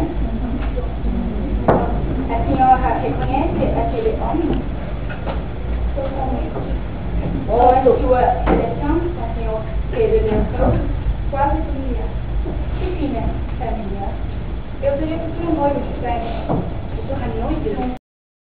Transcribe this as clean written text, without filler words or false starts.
A senhora reconhece aquele homem? Totalmente. Qual é a sua seleção, a senhora revelou? Quase família. Que fina família. Eu seria futuro noivo de Frank. Eu sou a noiva.